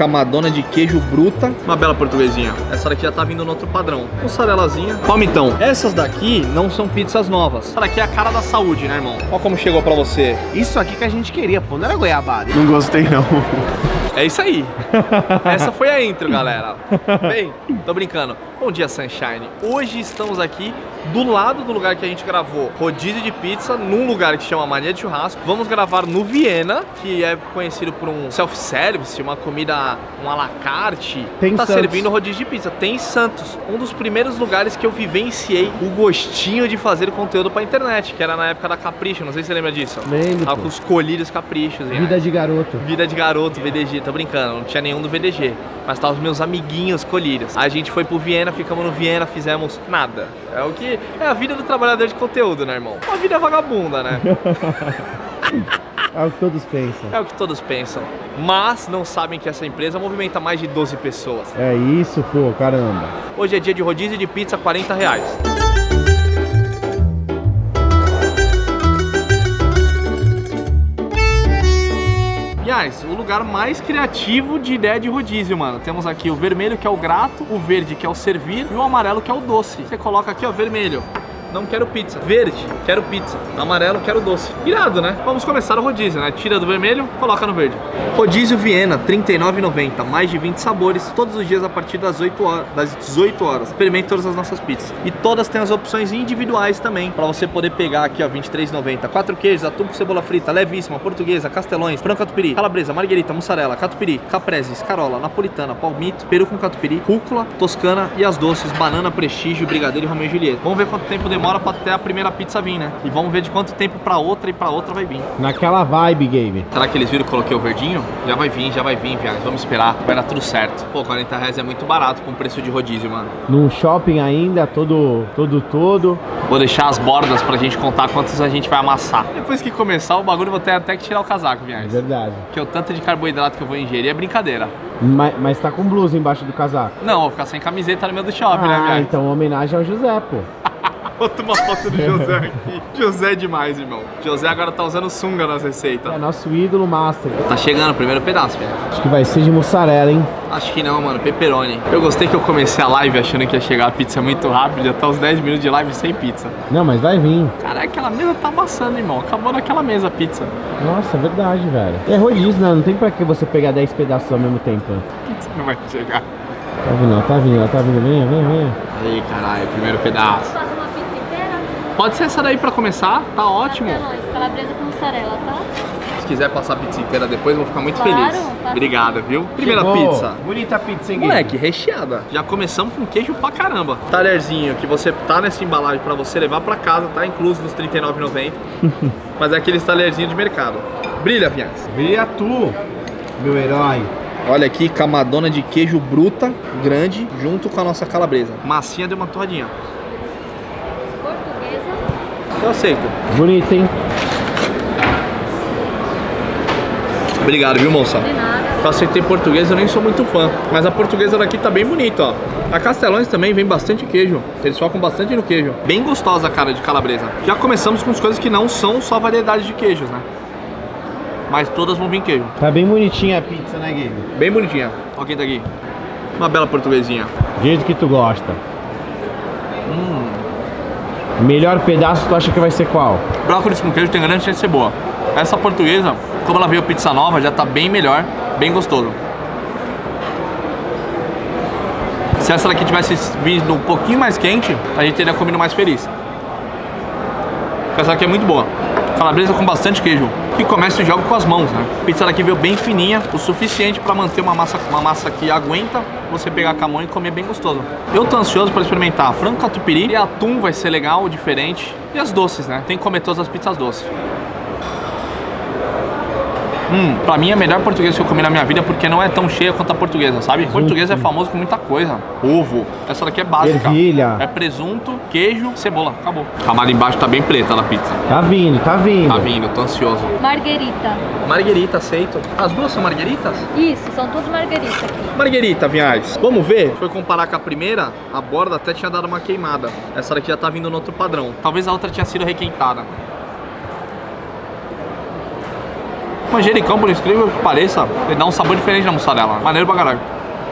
camadona de queijo bruta. Uma bela portuguesinha. Essa daqui já tá vindo no outro padrão. Mussarelazinha. Palmitão. Essas daqui não são pizzas novas. Essa daqui é a cara da saúde, né, irmão? Olha como chegou pra você. Isso aqui que a gente queria, pô. Não era goiabada. Não gostei, não. É isso aí. Essa foi a intro, galera. Bem, tô brincando. Bom dia, Sunshine. Hoje estamos aqui do lado do lugar que a gente gravou rodízio de pizza, num lugar que chama Mania de Churrasco. Vamos gravar no Viena, que é conhecido por um self-service, uma comida, um à la carte. Tem tá Santos. servindo rodízio de pizza. Tem Santos. Um dos primeiros lugares que eu vivenciei o gostinho de fazer conteúdo pra internet, que era na época da Capricho. Não sei se você lembra disso. Lembro, Tava pô. com os colírios caprichos. hein? Vida de garoto. Vida de garoto, VDG, tô brincando, não tinha nenhum do VDG. Mas tava os meus amiguinhos colírios. A gente foi pro Viena, ficamos no Viena, fizemos nada. É o que é a vida do trabalhador de conteúdo, né, irmão? Uma vida vagabunda, né? É o que todos pensam. É o que todos pensam. Mas não sabem que essa empresa movimenta mais de 12 pessoas. É isso, pô, caramba. Hoje é dia de rodízio de pizza, R$40. Aliás, o lugar mais criativo de ideia de rodízio, mano. Temos aqui o vermelho, que é o grato, o verde, que é o servir, e o amarelo, que é o doce. Você coloca aqui, ó, vermelho. Não quero pizza. Verde, quero pizza. Amarelo, quero doce. Irado, né? Vamos começar o rodízio, né? Tira do vermelho, coloca no verde. Rodízio Viena, R$39,90. Mais de 20 sabores, todos os dias a partir das 18 horas. Experimente todas as nossas pizzas. E todas têm as opções individuais também, pra você poder pegar aqui, ó, R$23,90. 4 queijos, atum com cebola frita, levíssima, portuguesa, castelões, frango catupiry, calabresa, marguerita, mussarela, catupiry, caprese, escarola, napolitana, palmito, peru com catupiry, rúcula, toscana e as doces, banana, prestígio, brigadeiro e Romeu e Julieta. Vamos ver quanto tempo demora pra até a primeira pizza vir, né? E vamos ver de quanto tempo pra outra e pra outra vai vir. Naquela vibe, Game. Será que eles viram que eu coloquei o verdinho? Já vai vir, viado. Vamos esperar. Vai dar tudo certo. Pô, R$40 é muito barato com preço de rodízio, mano. Num shopping ainda, todo. Vou deixar as bordas pra gente contar quantos a gente vai amassar. Depois que começar o bagulho, eu vou ter até que tirar o casaco, viado. Verdade. Porque o tanto de carboidrato que eu vou ingerir é brincadeira. Mas tá com blusa embaixo do casaco. Não, vou ficar sem camiseta no meio do shopping, né, viado? Então homenagem ao José, pô. Bota uma foto do José aqui. José é demais, irmão. José agora tá usando sunga nas receitas. É nosso ídolo master. Tá chegando o primeiro pedaço, velho. Acho que vai ser de mussarela, hein? Acho que não, mano. Pepperoni. Eu gostei que eu comecei a live achando que ia chegar a pizza muito rápido. Já tá uns 10 minutos de live sem pizza. Não, mas vai vir. Caraca, aquela mesa tá amassando, irmão. Acabou naquela mesa a pizza. Nossa, é verdade, velho. É rodízio, né? Não tem pra que você pegar 10 pedaços ao mesmo tempo. Pizza não vai chegar. Tá vindo. Venha. Aí, caralho, primeiro pedaço. Faça uma pizza inteira? Pode ser essa daí pra começar, tá ótimo. Calabresa com mussarela, tá? Se quiser passar a pizza inteira depois, eu vou ficar muito Claro, feliz. tá. Obrigado, viu? Primeira Chegou. pizza. Bonita pizza, hein, Moleque, recheada. Já começamos com queijo pra caramba. Talherzinho que você tá nessa embalagem pra você levar pra casa, tá incluso nos R$39,90. Mas é aqueles talherzinhos de mercado. Brilha, Vinhas. Brilha tu, meu herói. Olha aqui, camadona de queijo bruta, grande, junto com a nossa calabresa. Massinha deu uma torradinha. Portuguesa. Eu aceito. Bonita, hein? Obrigado, viu, moça? De nada. Eu aceitei portuguesa, eu nem sou muito fã. Mas a portuguesa daqui tá bem bonita, ó. A Castelões também vem bastante queijo. Eles focam bastante no queijo. Bem gostosa a cara de calabresa. Já começamos com as coisas que não são só variedade de queijos, né? Mas todas vão vir queijo. Tá bem bonitinha a pizza, né, Game? Bem bonitinha. Olha quem tá aqui. Uma bela portuguesinha. Do jeito que tu gosta. Melhor pedaço tu acha que vai ser qual? Brócolis com queijo tem grande chance de ser boa. Essa portuguesa, como ela veio pizza nova, já tá bem melhor, bem gostoso. Se essa daqui tivesse vindo um pouquinho mais quente, a gente teria comido mais feliz. Essa daqui é muito boa. Calabresa com bastante queijo. Que começa e joga com as mãos, né? A pizza daqui veio bem fininha, o suficiente pra manter uma massa que aguenta você pegar com a mão e comer bem gostoso. Eu tô ansioso pra experimentar frango catupiry e atum, vai ser legal, diferente. E as doces, né? Tem que comer todas as pizzas doces. Pra mim é a melhor portuguesa que eu comi na minha vida, porque não é tão cheia quanto a portuguesa, sabe? Portuguesa é famoso com muita coisa. Ovo. Essa daqui é básica. Ervilha. É presunto, queijo, cebola. Acabou. A camada embaixo tá bem preta da pizza. Tá vindo. Tá vindo, tô ansioso. Marguerita. Marguerita, aceito. As duas são margueritas? Isso, são todas margueritas aqui. Marguerita, Vinhais. Vamos ver? Foi comparar com a primeira, a borda até tinha dado uma queimada. Essa daqui já tá vindo no outro padrão. Talvez a outra tinha sido requentada. Manjericão, por incrível que pareça, ele dá um sabor diferente na mussarela. Maneiro pra caralho.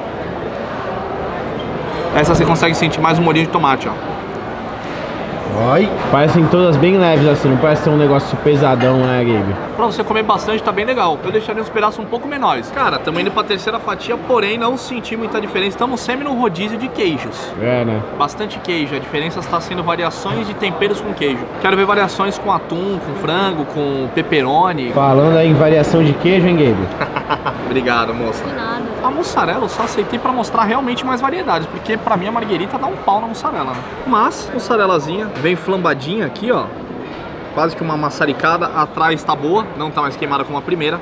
Essa você consegue sentir mais um molhinho de tomate, ó. Oi. Parecem todas bem leves assim, não parece ser um negócio pesadão, né, Gabe? Pra você comer bastante, tá bem legal. Eu deixaria uns pedaços um pouco menores. Cara, estamos indo pra terceira fatia, porém não senti muita diferença. Estamos sempre num rodízio de queijos. É, né? Bastante queijo. A diferença está sendo variações de temperos com queijo. Quero ver variações com atum, com frango, com pepperoni. Falando aí em variação de queijo, hein, Gabe? Obrigado, moça. De nada. A mussarela eu só aceitei pra mostrar realmente mais variedades, porque pra mim a marguerita dá um pau na mussarela, né? Mas, mussarelazinha, bem flambadinha aqui, ó. Quase que uma maçaricada. Atrás tá boa, não tá mais queimada como a primeira.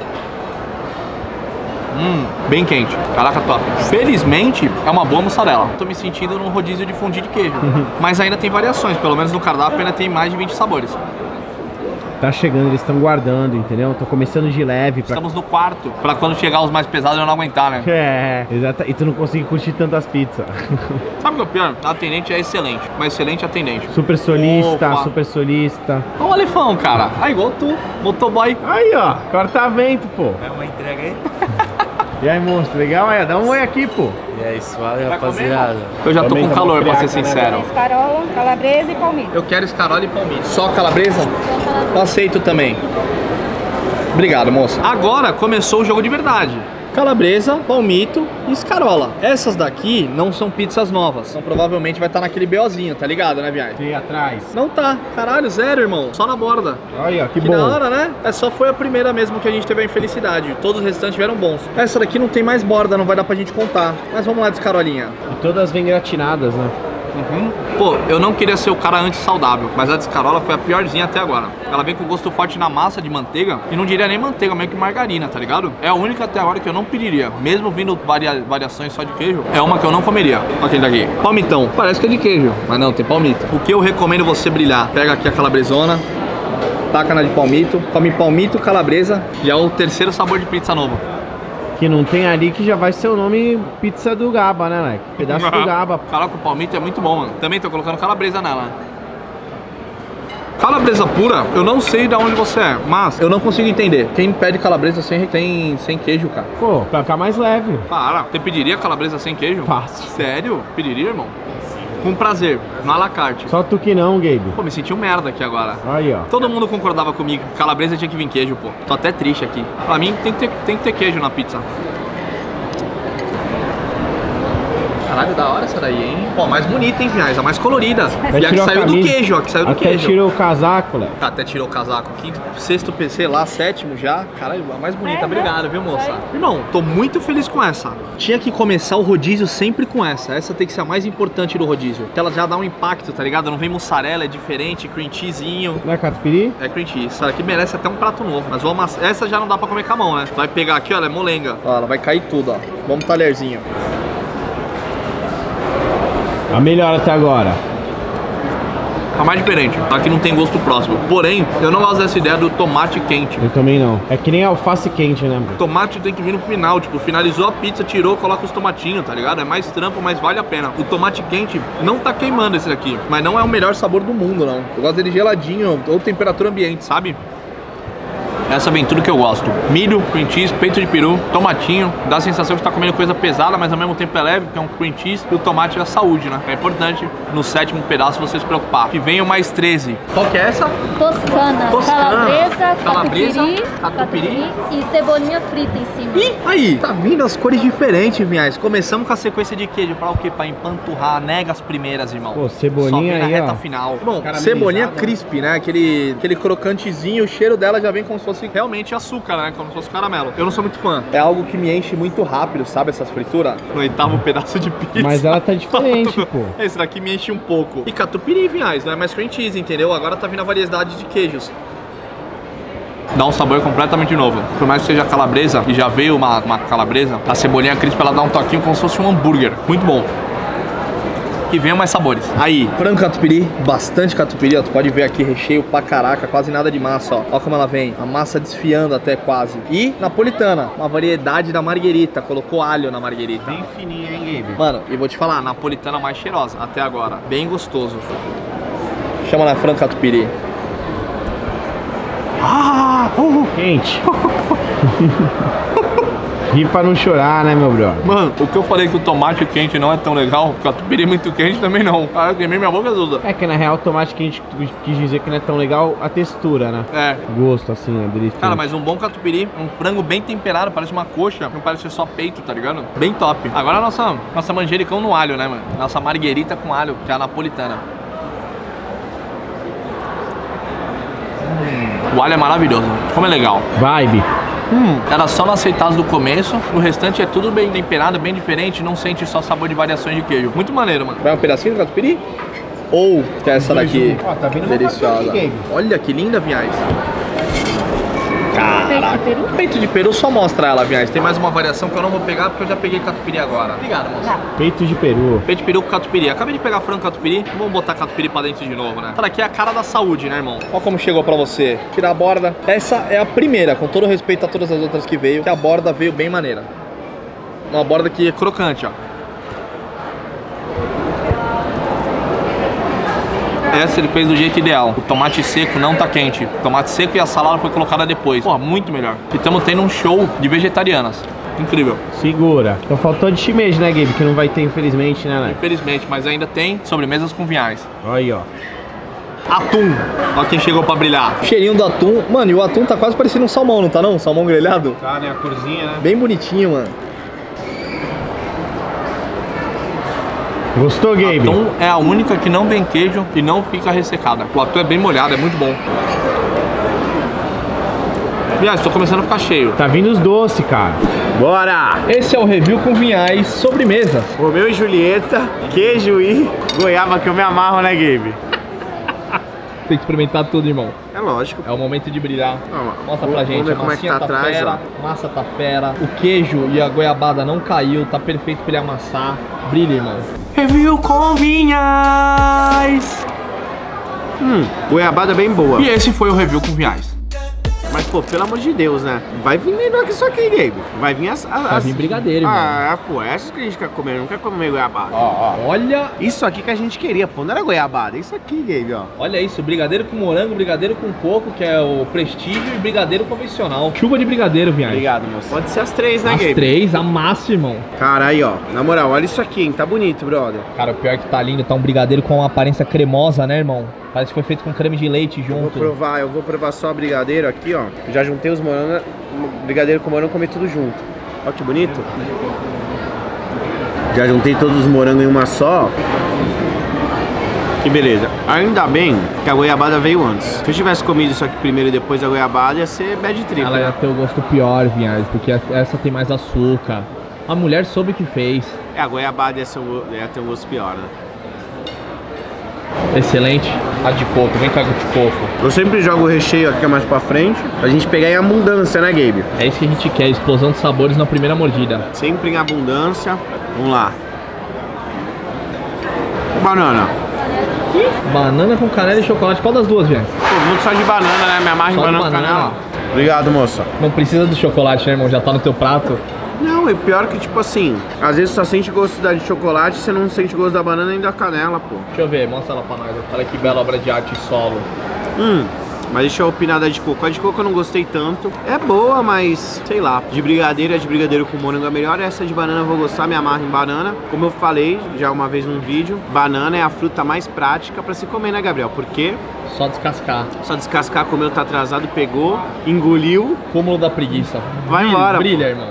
Bem quente. Caraca, top. Felizmente, é uma boa mussarela. Tô me sentindo num rodízio de fondue de queijo. Mas ainda tem variações, pelo menos no cardápio ainda tem mais de 20 sabores. Tá chegando, eles estão guardando, entendeu? Tô começando de leve pra... Estamos no quarto, pra quando chegar os mais pesados eu não aguentar, né? É, exato. E tu não consegue curtir tantas pizzas. Sabe o que é o pior? A atendente é excelente, uma excelente atendente. Super solista, Opa. super solista. Olha o Alefão, cara. Aí, igual tu, motoboy. Aí, ó, corta-vento, pô. É uma entrega aí? E aí, monstro, legal? Aí, dá um oi aqui, pô. E aí, suave, Vai rapaziada. comer, eu já tô Também com tá calor, pra ser friaca, né, sincero. Escarola, calabresa e palmito. Eu quero escarola e palmito. Só calabresa? Eu aceito também. Obrigado, moça. Agora começou o jogo de verdade. Calabresa, palmito e escarola. Essas daqui não são pizzas novas. Então provavelmente vai estar naquele BOzinho, tá ligado, né, viagem? Tem atrás. Não tá. Caralho, zero, irmão. Só na borda. Aí, ó, que Que bom. da hora, né? É só foi a primeira mesmo que a gente teve a infelicidade. Todos os restantes tiveram bons. Essa daqui não tem mais borda, não vai dar pra gente contar. Mas vamos lá de escarolinha. E todas vêm gratinadas, né? Pô, eu não queria ser o cara anti-saudável, mas a de escarola foi a piorzinha até agora. Ela vem com gosto forte na massa de manteiga, e não diria nem manteiga, meio que margarina, tá ligado? É a única até agora que eu não pediria. Mesmo vindo variações só de queijo, é uma que eu não comeria. Olha aquele daqui. Palmitão. Parece que é de queijo, mas não, tem palmito. O que eu recomendo você brilhar? Pega aqui a calabresona, taca na de palmito, come palmito, calabresa, e é o terceiro sabor de pizza novo. Que não tem ali, que já vai ser o nome pizza do Gaba, né, Leque? Pedaço do Gaba. Caraca, o palmito é muito bom, mano. Também tô colocando calabresa nela. Calabresa pura, eu não sei de onde você é, mas eu não consigo entender. Quem pede calabresa sem queijo, cara? Pô, pra ficar mais leve. Para, você pediria calabresa sem queijo? Fácil. Sério? Pediria, irmão? Com prazer, no alacarte. Só tu que não, Gabe. Pô, me senti um merda aqui agora. Aí, ó. Todo mundo concordava comigo que calabresa tinha que vir queijo, pô. Tô até triste aqui. Pra mim tem que ter queijo na pizza. Caralho, da hora essa daí, hein? Pô, mais bonita, hein, viagem? A mais colorida. Até E a que tirou saiu do camisa. queijo, ó. Que saiu do Até queijo. tirou o casaco, Léo. Até tirou o casaco. Quinto, sexto PC lá, sétimo já. Caralho, a mais bonita. É, Obrigado, viu, moça? Sai. Irmão, tô muito feliz com essa. Tinha que começar o rodízio sempre com essa. Essa tem que ser a mais importante do rodízio. Que ela já dá um impacto, tá ligado? Não vem mussarela, é diferente, cream cheesezinho. Não é catupiry? É cream cheese. Essa aqui merece até um prato novo. Mas essa já não dá pra comer com a mão, né? Vai pegar aqui, ó, ela é molenga. Ó, ela vai cair tudo, ó. Vamos talherzinho. A melhor até agora. A mais diferente. Aqui não tem gosto próximo. Porém, eu não gosto dessa ideia do tomate quente. Eu também não. É que nem alface quente, né, bro? O tomate tem que vir no final, tipo, finalizou a pizza, tirou, coloca os tomatinhos, tá ligado? É mais trampo, mas vale a pena. O tomate quente não tá queimando esse daqui, mas não é o melhor sabor do mundo, não. Eu gosto dele geladinho ou temperatura ambiente, sabe? Essa vem tudo que eu gosto. Milho, cream cheese, peito de peru, tomatinho. Dá a sensação de estar comendo coisa pesada, mas ao mesmo tempo é leve, que é um cream cheese. E o tomate é a saúde, né? É importante no sétimo pedaço você se preocupar. Que venha o mais 13. Qual que é essa? Toscana, Toscana. calabresa, Catupiry. e cebolinha frita em cima. Ih, aí, tá vindo as cores diferentes, Vinhais. Começamos com a sequência de queijo. Pra o quê? Pra empanturrar, nega as primeiras, irmão. Pô, cebolinha Só vem na aí, reta ó. final. Bom, Caramelizada. cebolinha crisp, né? Aquele crocantezinho, o cheiro dela já vem como se fosse realmente açúcar, né? Como se fosse caramelo. Eu não sou muito fã. É algo que me enche muito rápido, sabe? Essas frituras. No oitavo pedaço de pizza. Mas ela tá diferente, pô. Esse daqui me enche um pouco. E catupiry, Vinhais, não é mais cream cheese, entendeu? Agora tá vindo a variedade de queijos. Dá um sabor completamente novo. Por mais que seja calabresa, e já veio uma calabresa, a cebolinha crisp, ela dá um toquinho como se fosse um hambúrguer. Muito bom. Que venham mais sabores. Aí, frango catupiry, bastante catupiry, ó. Tu pode ver aqui, recheio pra caraca, quase nada de massa, ó. Ó como ela vem, a massa desfiando até quase. E napolitana, uma variedade da marguerita, colocou alho na marguerita. Bem fininha, hein, Gabe? Mano, e vou te falar, napolitana mais cheirosa até agora. Bem gostoso. Chama na frango catupiry. Quente. Ri pra não chorar, né, meu brother? Mano, o que eu falei que o tomate quente não é tão legal, o catupiry muito quente também não. Cara, eu queimei minha boca toda. É que na real o tomate quente quis dizer que não é tão legal a textura, né? É. Gosto, assim, né? Delicioso. Cara, mas um bom catupiry, um frango bem temperado, parece uma coxa, não parece ser só peito, tá ligado? Bem top. Agora a nossa manjericão no alho, né, mano? Nossa marguerita com alho, que é a napolitana. O alho é maravilhoso, como é legal. Vibe. Era só não aceitar do começo, o restante é tudo bem temperado, bem diferente, não sente só sabor de variações de queijo. Muito maneiro, mano. Vai um pedacinho do catupiry? Ou quer essa daqui? Ó, tá vindo deliciosa. aqui, Olha que linda, Vinhais. Peito de peru? Peito de peru só mostra ela, Vinhais. Tem mais uma variação que eu não vou pegar porque eu já peguei catupiry agora. Obrigado, moça. Peito de peru. Peito de peru com catupiry. Acabei de pegar frango catupiry. Vamos botar catupiry pra dentro de novo, né? Essa daqui é a cara da saúde, né, irmão? Olha como chegou pra você. Tirar a borda. Essa é a primeira, com todo respeito a todas as outras que veio, que a borda veio bem maneira. Uma borda que é crocante, ó. Essa ele fez do jeito ideal. O tomate seco não tá quente. O tomate seco e a salada foi colocada depois. Pô, muito melhor. E estamos tendo um show de vegetarianas. Incrível. Segura. Então faltou de shimeji, né, Gabe? Que não vai ter, infelizmente, né, Infelizmente, mas ainda tem sobremesas com vinhais. Olha aí, ó. Atum. Olha quem chegou pra brilhar. Cheirinho do atum. Mano, e o atum tá quase parecendo um salmão, não tá não? Salmão grelhado. Tá, né? A corzinha, né? Bem bonitinho, mano. Gostou, Gabe? Atum é a única que não tem queijo e não fica ressecada. O atum é bem molhado, é muito bom. Aliás, tô começando a ficar cheio. Tá vindo os doces, cara. Bora! Esse é o review com vinhais sobremesas. Romeu e Julieta, queijo e goiaba, que eu me amarro, né, Gabe? Tem que experimentar tudo, irmão. É lógico. É o momento de brilhar. Mostra pra gente. Vamos ver A como é que massinha tá atrás, fera, massa tá fera. O queijo e a goiabada não caiu. Tá perfeito pra ele amassar. Brilha, irmão. Review com vinhais. Goiabada bem boa. E esse foi o review com vinhais. Mas, pô, pelo amor de Deus, né? Vai vir melhor que isso aqui, Gabe. Vai vir Vai vir brigadeiro, irmão. Pô, essas que a gente quer comer. Não quer comer goiabada. Olha. Isso aqui que a gente queria, pô. Não era goiabada. Isso aqui, Gabe, ó. Olha isso, brigadeiro com morango, brigadeiro com coco, que é o prestígio, e brigadeiro convencional. Chuva de brigadeiro, vinhais. Obrigado, moço. Pode ser as três, né, As Gabe? três, a massa, irmão. Cara, aí, ó. Na moral, olha isso aqui, hein? Tá bonito, brother. Cara, o pior é que tá lindo. Tá um brigadeiro com uma aparência cremosa, né, irmão? Parece que foi feito com creme de leite junto. Eu vou provar só brigadeiro aqui, ó. Eu já juntei os morangos, brigadeiro com morango, comi tudo junto. Olha que bonito. Já juntei todos os morangos em uma só. Que beleza. Ainda bem que a goiabada veio antes. Se eu tivesse comido isso aqui primeiro e depois a goiabada, ia ser bad trip. Ela ia ter o gosto pior, vinhais, porque essa tem mais açúcar. A mulher soube o que fez. A goiabada ia ter um gosto pior, né? Excelente. A de coco, vem cá com a de coco. Eu sempre jogo o recheio aqui mais pra frente, pra gente pegar em abundância, né, Gabe? É isso que a gente quer, explosão de sabores na primeira mordida. Sempre em abundância. Vamos lá. Banana. Banana com canela e chocolate, qual das duas, velho? Pô, muito só de banana, né? Me amarra em Só de banana com banana. canela. Obrigado, moça. Não precisa do chocolate, né, irmão? Já tá no teu prato. Não, e pior que, tipo assim, às vezes só sente gosto de chocolate, você não sente gosto da banana nem da canela, pô. Deixa eu ver, mostra ela pra nós. Olha que bela obra de arte solo. Mas deixa eu opinar da de coco. A de coco eu não gostei tanto. É boa, mas, sei lá, de brigadeiro, a de brigadeiro com morango é melhor. Essa de banana eu vou gostar, me amarro em banana. Como eu falei já uma vez num vídeo, banana é a fruta mais prática pra se comer, né, Gabriel? Porque Só descascar. só descascar, comeu, tá atrasado, pegou, engoliu. Cúmulo da preguiça. Vai Brilha, embora, brilha, irmão.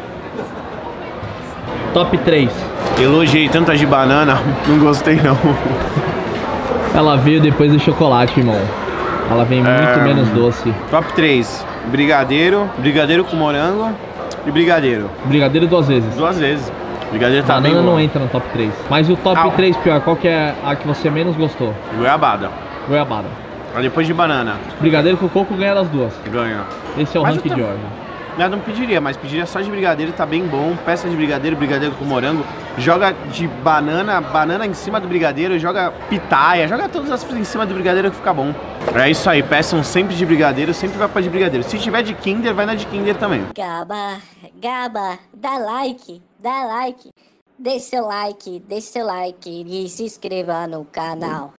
Top 3. Elogiei tantas de banana, não gostei não. Ela veio depois do chocolate, irmão. Ela vem muito menos doce. Top 3, brigadeiro, brigadeiro com morango e brigadeiro. Brigadeiro 2 vezes. 2 vezes. Brigadeiro tá bem Banana bom. não entra no top 3. Mas o top 3 pior, qual que é a que você menos gostou? Goiabada. Goiabada. Aí depois de banana, Brigadeiro com coco ganha das duas. ganha. Esse é o Mas ranking eu de tô- ordem. Eu não pediria, mas pediria só de brigadeiro, tá bem bom. Peça de brigadeiro, brigadeiro com morango. Joga de banana, banana em cima do brigadeiro, joga pitaia, joga todas as frutas em cima do brigadeiro que fica bom. É isso aí, peçam sempre de brigadeiro, sempre vai pra de brigadeiro. Se tiver de Kinder, vai na de Kinder também. Gaba, dá like, deixa seu like e se inscreva no canal.